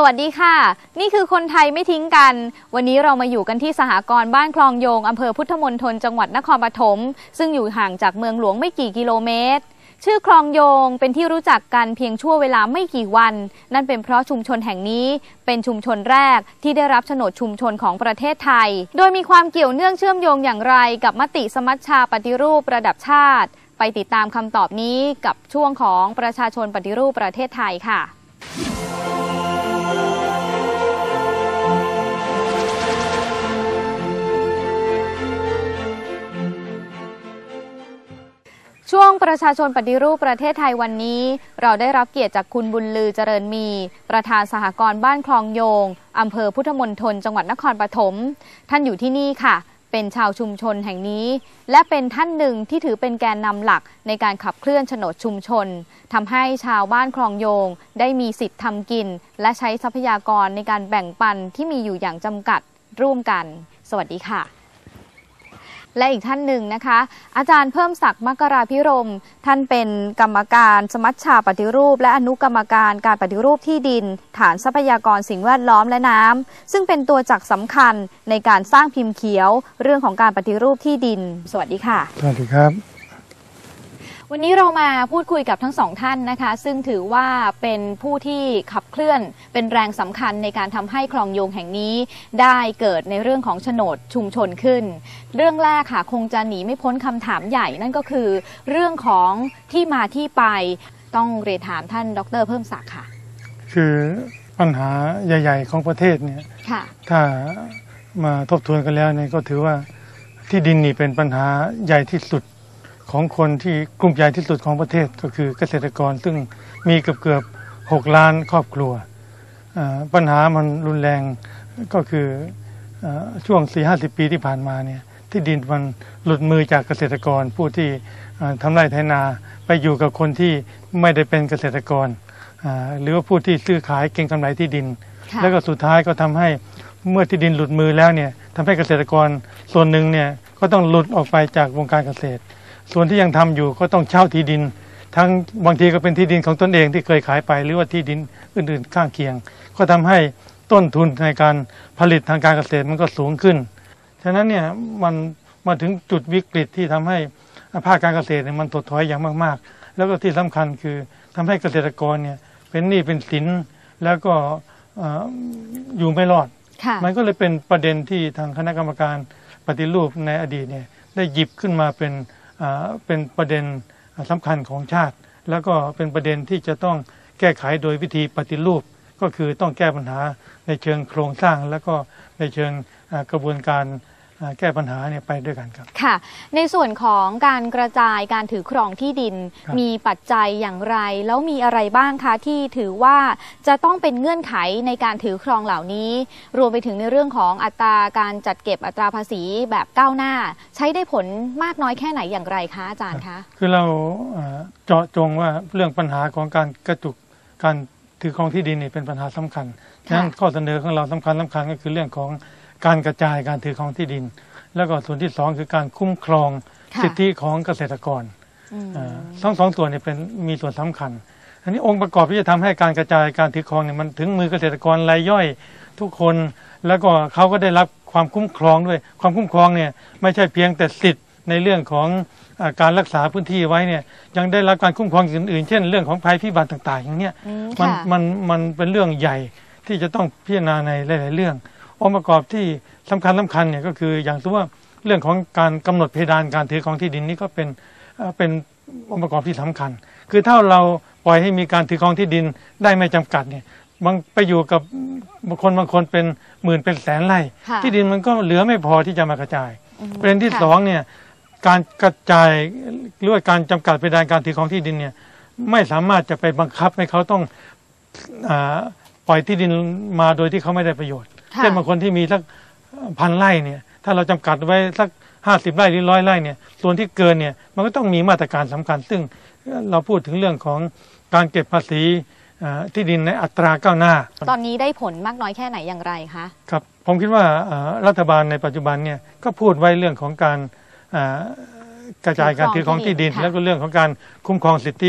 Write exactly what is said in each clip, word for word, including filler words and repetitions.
วัสดีค่ะนี่คือคนไทยไม่ทิ้งกันวันนี้เรามาอยู่กันที่สหกรณ์บ้านคลองโยงอำเภอพุทธมณฑลจังหวัดนครปฐมซึ่งอยู่ห่างจากเมืองหลวงไม่กี่กิโลเมตรชื่อคลองโยงเป็นที่รู้จักกันเพียงชั่วเวลาไม่กี่วันนั่นเป็นเพราะชุมชนแห่งนี้เป็นชุมชนแรกที่ได้รับโฉนดชุมชนของประเทศไทยโดยมีความเกี่ยวเนื่องเชื่อมโยงอย่างไรกับมติสมัชชาปฏิรูประดับชาติไปติดตามคำตอบนี้กับช่วงของประชาชนปฏิรูปประเทศไทยค่ะช่วงประชาชนปฏิรูปประเทศไทยวันนี้เราได้รับเกียรติจากคุณบุญลือเจริญมีประธานสหกรณ์บ้านคลองโยงอำเภอพุทธมณฑลจังหวัดนครปฐมท่านอยู่ที่นี่ค่ะเป็นชาวชุมชนแห่งนี้และเป็นท่านหนึ่งที่ถือเป็นแกนนำหลักในการขับเคลื่อนโฉนดชุมชนทำให้ชาวบ้านคลองโยงได้มีสิทธิ์ทำกินและใช้ทรัพยากรในการแบ่งปันที่มีอยู่อย่างจำกัดร่วมกันสวัสดีค่ะและอีกท่านหนึ่งนะคะอาจารย์เพิ่มศักดิ์มกราภิรมย์ท่านเป็นกรรมการสมัชชาปฏิรูปและอนุกรรมการการปฏิรูปที่ดินฐานทรัพยากรสิ่งแวดล้อมและน้ำซึ่งเป็นตัวจักรสำคัญในการสร้างพิมพ์เขียวเรื่องของการปฏิรูปที่ดินสวัสดีค่ะสวัสดีครับวันนี้เรามาพูดคุยกับทั้งสองท่านนะคะซึ่งถือว่าเป็นผู้ที่ขับเคลื่อนเป็นแรงสำคัญในการทำให้คลองโยงแห่งนี้ได้เกิดในเรื่องของโฉนดชุมชนขึ้นเรื่องแรกค่ะคงจะหนีไม่พ้นคำถามใหญ่นั่นก็คือเรื่องของที่มาที่ไปต้องเรียนถามท่านดร.เพิ่มศักดิ์ค่ะคือปัญหาใหญ่ๆของประเทศเนี่ยถ้ามาทบทวนกันแล้วเนี่ยก็ถือว่าที่ดินนี่เป็นปัญหาใหญ่ที่สุดของคนที่กลุ่มใหญ่ที่สุดของประเทศก็คือเกษตรกรซึ่งมีเกือบเกือบหกล้านครอบครัวปัญหามันรุนแรงก็คือช่วง สี่ห้าสิบ ปีที่ผ่านมาเนี่ยที่ดินมันหลุดมือจากเกษตรกรผู้ที่ทำไร่ไถนาไปอยู่กับคนที่ไม่ได้เป็นเกษตรกรหรือว่าผู้ที่ซื้อขายเก็งกำไรที่ดินแล้วก็สุดท้ายก็ทำให้เมื่อที่ดินหลุดมือแล้วเนี่ยทำให้เกษตรกรส่วนหนึ่งเนี่ยก็ต้องหลุดออกไปจากวงการเกษตรส่วนที่ยังทำอยู่ก็ต้องเช่าที่ดินทั้งบางทีก็เป็นที่ดินของตนเองที่เคยขายไปหรือว่าที่ดินอื่นๆข้างเคียงก็ทำให้ต้นทุนในการผลิตทางการเกษตรมันก็สูงขึ้นฉะนั้นเนี่ยมันมาถึงจุดวิกฤตที่ทำให้ภาคการเกษตรเนี่ยมันถดถอยอย่างมากๆแล้วก็ที่สำคัญคือทำให้เกษตรกรเนี่ยเป็นหนี้เป็นสินแล้วก็อยู่ไม่รอดมันก็เลยเป็นประเด็นที่ทางคณะกรรมการปฏิรูปในอดีตเนี่ยได้หยิบขึ้นมาเป็นเป็นประเด็นสำคัญของชาติแล้วก็เป็นประเด็นที่จะต้องแก้ไขโดยวิธีปฏิรูปก็คือต้องแก้ปัญหาในเชิงโครงสร้างแล้วก็ในเชิงกระบวนการแก้ปัญหาเนี่ยไปด้วยกันครับค่ะในส่วนของการกระจายการถือครองที่ดินมีปัจจัยอย่างไรแล้วมีอะไรบ้างคะที่ถือว่าจะต้องเป็นเงื่อนไขในการถือครองเหล่านี้รวมไปถึงในเรื่องของอัตราการจัดเก็บอัตราภาษีแบบก้าวหน้าใช้ได้ผลมากน้อยแค่ไหนอย่างไรคะอาจารย์คะคือเราเจาะจงว่าเรื่องปัญหาของการกระจุกการถือครองที่ดินนี่เป็นปัญหาสำคัญฉะนั้นข้อเสนอของเราสำคัญสำคัญก็คือเรื่องของการกระจายการถือครองที่ดินแล้วก็ส่วนที่สองคือการคุ้มครองสิทธิของเกษตรกรทั้งสองส่วนเนี่ยเป็นมีส่วนสำคัญอันนี้องค์ประกอบที่จะทำให้การกระจายการถือครองเนี่ยมันถึงมือเกษตรกรรายย่อยทุกคนแล้วก็เขาก็ได้รับความคุ้มครองด้วยความคุ้มครองเนี่ยไม่ใช่เพียงแต่สิทธิ์ในเรื่องของการรักษาพื้นที่ไว้เนี่ยยังได้รับการคุ้มครองอื่นๆเช่นเรื่องของภัยพิบัติต่างๆอย่างเนี้ยมันมันมันเป็นเรื่องใหญ่ที่จะต้องพิจารณาในหลายๆเรื่ององค์ประกอบที่สำคัญสำคัญเนี่ยก็คืออย่างเช่นว่าเรื่องของการกำหนดเพดานการถือครองที่ดินนี่ก็เป็นเป็นองค์ประกอบที่สำคัญคือถ้าเราปล่อยให้มีการถือครองที่ดินได้ไม่จำกัดเนี่ยบางไปอยู่กับบางคนบางคนเป็นหมื่นเป็นแสนไร่ที่ดินมันก็เหลือไม่พอที่จะมากระจายประเด็นที่สองเนี่ยการกระจายหรือว่าการจำกัดเพดานการถือครองที่ดินเนี่ยไม่สามารถจะไปบังคับให้เขาต้องปล่อยที่ดินมาโดยที่เขาไม่ได้ประโยชน์เช่นบางคนที่มีสักพันไร่เนี่ยถ้าเราจำกัดไว้สักห้าสิบไร่หรือร้อยไร่เนี่ยส่วนที่เกินเนี่ยมันก็ต้องมีมาตรการสำคัญซึ่งเราพูดถึงเรื่องของการเก็บภาษีที่ดินในอัตราก้าวหน้าตอนนี้ได้ผลมากน้อยแค่ไหนอย่างไรคะครับผมคิดว่ารัฐบาลในปัจจุบันเนี่ยก็พูดไว้เรื่องของการกระจายการถือครองที่ดินแล้วก็เรื่องของการคุ้มครองสิทธิ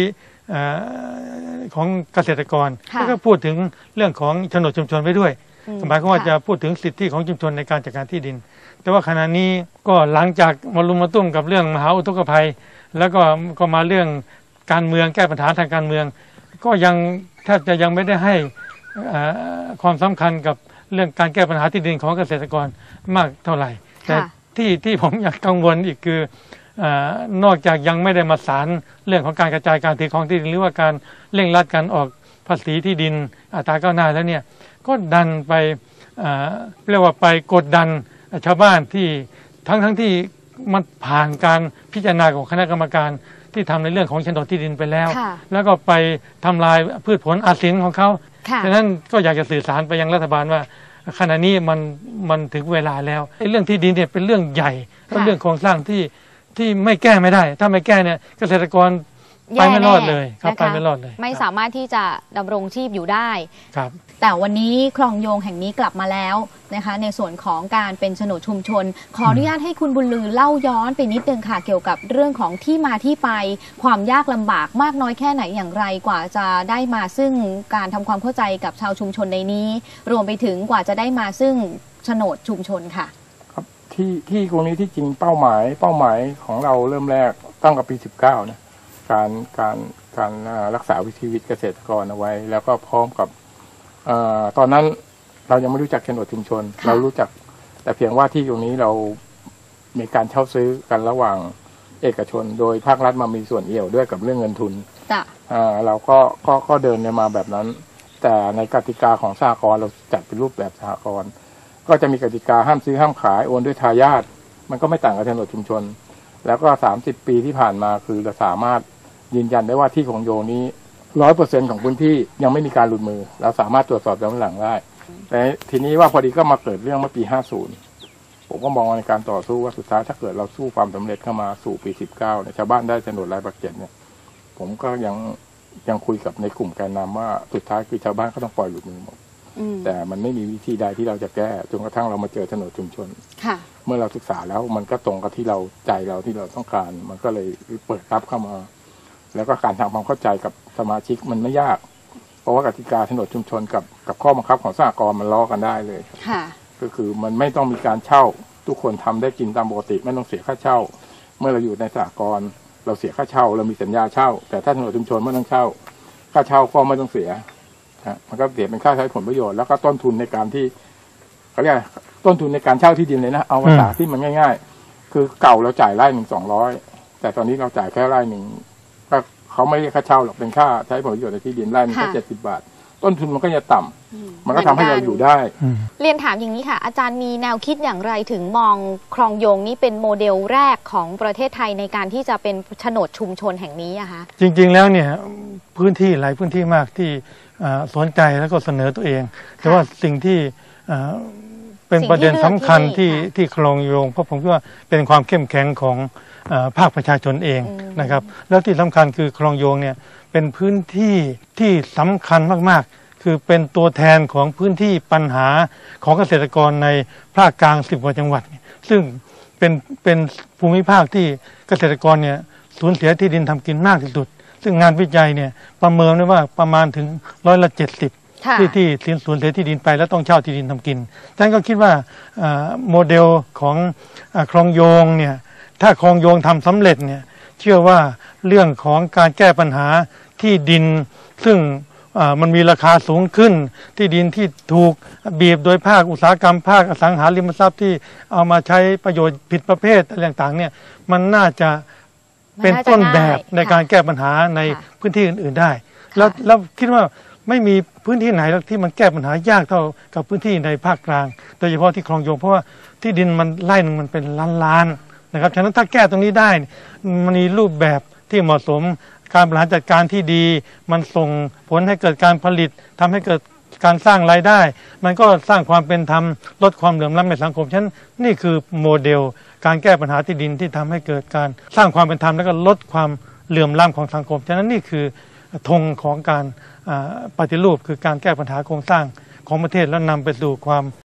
ของเกษตรกรแล้วก็พูดถึงเรื่องของโฉนดชุมชนไว้ด้วยหมายความว่าจะพูดถึงสิทธิของชุมชนในการจัดการที่ดินแต่ว่าขณะนี้ก็หลังจากมาลุมมาตุ้มกับเรื่องมหาอุทกภัยแล้วก็ก็มาเรื่องการเมืองแก้ปัญหาทางการเมืองก็ยังแทบจะยังไม่ได้ให้ความสำคัญกับเรื่องการแก้ปัญหาที่ดินของเกษตรกรมากเท่าไหร่แต่ที่ที่ผมอยากกังวลอีกคือนอกจากยังไม่ได้มาสารเรื่องของการกระจายการถือครองที่ดินหรือว่าการเร่งรัดการออกภาษีที่ดินอัตราก้าวหน้าแล้วเนี่ยก็ดันไปเรียกว่าไปกดดันชาวบ้านที่ทั้งทั้งที่มันผ่านการพิจารณาของคณะกรรมการที่ทำในเรื่องของโฉนดที่ดินไปแล้วแล้วก็ไปทำลายพืชผลอาศินของเขาฉะนั้นก็อยากจะสื่อสารไปยังรัฐบาลว่าขณะนี้มันมันถึงเวลาแล้วเรื่องที่ดินเนี่ยเป็นเรื่องใหญ่และเรื่องโครงสร้างที่ที่ไม่แก้ไม่ได้ถ้าไม่แก้เนี่ยเกษตรกรไปไม่รอดเลยครับไปไม่รอดเลยไม่สามารถที่จะดำรงชีพอยู่ได้ครับแต่วันนี้คลองโยงแห่งนี้กลับมาแล้วนะคะในส่วนของการเป็นโฉนดชุมชนขออนุญาตให้คุณบุญลือเล่าย้อนไปนิดนึงค่ะเกี่ยวกับเรื่องของที่มาที่ไปความยากลำบากมากน้อยแค่ไหนอย่างไรกว่าจะได้มาซึ่งการทำความเข้าใจกับชาวชุมชนในนี้รวมไปถึงกว่าจะได้มาซึ่งโฉนดชุมชนค่ะครับที่ที่ตรงนี้ที่จริงเป้าหมายเป้าหมายของเราเริ่มแรกตั้งกับปีสิบเก้านะการการการรักษาวิถีชีวิตเกษตรกรเอาไว้แล้วก็พร้อมกับอตอนนั้นเรายังไม่รู้จักโฉนดชุมชนเรารู้จักแต่เพียงว่าที่ตรงนี้เรามีการเช่าซื้อกันระหว่างเอกชนโดยภาครัฐมามีส่วนเอี่ยวด้วยกับเรื่องเงินทุนเราก็ก็ก็เดินมาแบบนั้นแต่ในกติกาของสหกรณ์เราจัดเป็นรูปแบบสหกรณ์ก็จะมีกติกาห้ามซื้อห้ามขายโอนด้วยทายาทมันก็ไม่ต่างกับโฉนดชุมชนแล้วก็สามสิบปีที่ผ่านมาคือเราสามารถยืนยันได้ว่าที่ของโยนี้ร้อยเปอร์เซ็นต์ของพื้นที่ยังไม่มีการหลุดมือเราสามารถตรวจสอบย้อนหลังได้แต่ทีนี้ว่าพอดีก็มาเกิดเรื่องเมื่อปีห้าสิบผมก็มองในการต่อสู้ว่าสุดท้ายถ้าเกิดเราสู้ความสำเร็จเข้ามาสู่ปีสิบเก้าเนี่ยชาวบ้านได้โฉนดรายปักเจ็ดเนี่ยผมก็ยังยังคุยกับในกลุ่มแกนนำว่าสุดท้ายคือชาวบ้านก็ต้องปล่อยหลุดมือหมดแต่มันไม่มีวิธีใดที่เราจะแก้จนกระทั่งเรามาเจอโฉนดชุมชนเมื่อเราศึกษาแล้วมันก็ตรงกับที่เราใจเราที่เราต้องการมันก็เลยเปิดรับเข้ามาแล้วก็การทำความเข้าใจกับสมาชิกมันไม่ยากเพราะว่ากติกาโฉนดชุมชนกับกับข้อบังคับของสหกรณ์มันล้อกันได้เลยค่ะก็คือมันไม่ต้องมีการเช่าทุกคนทำได้กินตามปกติไม่ต้องเสียค่าเช่าเมื่อเราอยู่ในสหกรณ์เราเสียค่าเช่าเรามีสัญญาเช่าแต่ถ้าโฉนดชุมชนไม่ต้องเช่าค่าเช่าก็ไม่ต้องเสียมันก็เสียเป็นค่าใช้ผลประโยชน์แล้วก็ต้นทุนในการที่เขาเรียกต้นทุนในการเช่าที่ดินเลยนะเอาภาษาที่มันง่ายๆคือเก่าเราจ่ายไร่หนึ่งสองร้อยแต่ตอนนี้เราจ่ายแค่ไร่หนึ่งก็เขาไม่เรียกค่าเช่าหรอกเป็นค่าใช้ผลประโยชน์ในที่ดินไร่นึงแค่เจ็ดสิบบาทต้นทุนมันก็จะต่ำมันก็ทำให้เราอยู่ได้เรียนถามอย่างนี้ค่ะอาจารย์มีแนวคิดอย่างไรถึงมองคลองโยงนี้เป็นโมเดลแรกของประเทศไทยในการที่จะเป็นโฉนดชุมชนแห่งนี้อะคะจริงๆแล้วเนี่ยพื้นที่หลายพื้นที่มากที่สนใจแล้วก็เสนอตัวเองแต่ว่าสิ่งที่เป็นประเด็นสำคัญที่ที่คลองโยงเพราะผมคิดว่าเป็นความเข้มแข็งของภาคประชาชนเองนะครับแล้วที่สำคัญคือคลองโยงเนี่ยเป็นพื้นที่ที่สำคัญมากๆคือเป็นตัวแทนของพื้นที่ปัญหาของเกษตรกรในภาคกลางสิบกว่าจังหวัดซึ่งเป็นเป็นภูมิภาคที่เกษตรกรเนี่ยสูญเสียที่ดินทำกินมากที่สุดซึ่งงานวิจัยเนี่ยประเมินได้ว่าประมาณถึงร้อยละเจ็ดสิบที่ที่สูญเสียที่ดินไปแล้วต้องเช่าที่ดินทำกินท่านก็คิดว่าโมเดลของคลองโยงเนี่ยถ้าคลองโยงทำสำเร็จเนี่ยเชื่อว่าเรื่องของการแก้ปัญหาที่ดินซึ่งมันมีราคาสูงขึ้นที่ดินที่ถูกบีบโดยภาคอุตสาหกรรมภาคอสังหาริมทรัพย์ที่เอามาใช้ประโยชน์ผิดประเภทอะไรต่างๆเนี่ยมันน่าจะเป็นต้นแบบในการแก้ปัญหาในพื้นที่อื่นๆได้แล้วแล้วคิดว่าไม่มีพื้นที่ไหนที่มันแก้ปัญหายากเท่ากับพื้นที่ในภาคกลางโดยเฉพาะที่คลองโยงเพราะว่าที่ดินมันไร่นึงมันเป็นล้านๆนะครับฉะนั้นถ้าแก้ตรงนี้ได้มันมีรูปแบบที่เหมาะสมการบริหารจัดการที่ดีมันส่งผลให้เกิดการผลิตทำให้เกิดการสร้างรายได้มันก็สร้างความเป็นธรรมลดความเหลื่อมล้ำในสังคมฉะนั้นนี่คือโมเดลการแก้ปัญหาที่ดินที่ทำให้เกิดการสร้างความเป็นธรรมแล้วก็ลดความเหลื่อมล้ำของสังคมฉะนั้นนี่คือธงของการปฏิรูปคือการแก้ปัญหาโครงสร้างของประเทศแล้วนำไปสู่ความ